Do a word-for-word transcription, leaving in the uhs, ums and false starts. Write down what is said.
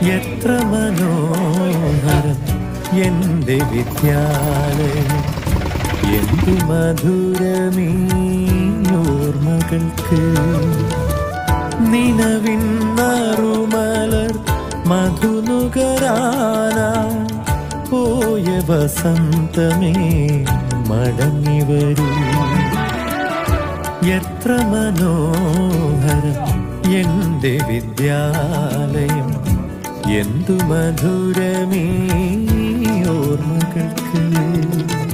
എത്ര മനോഹരം എൻ്റെ വിദ്യാലയം, എന്തു മധുരമീ ഓർമ്മകൾക്ക്. നിലവിൻ നറുമലർ മധുനുകരാനായി പോയ വസന്തമേ മടങ്ങി വരൂ. എത്ര മനോഹരം എൻ്റെ വിദ്യാലയം, എന്തു മധുരമീ ഓർമ്മകൾക്ക്.